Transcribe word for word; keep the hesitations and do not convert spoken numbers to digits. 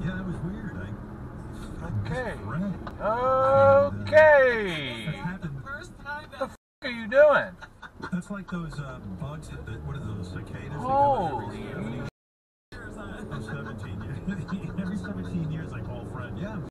Yeah, it was weird. I, Okay. Okay. Okay. What the f are you doing? That's like those uh, bugs that, that, what are those, cicadas? Holy. They come out every seventeen years. Every seventeen years I call friend. Yeah.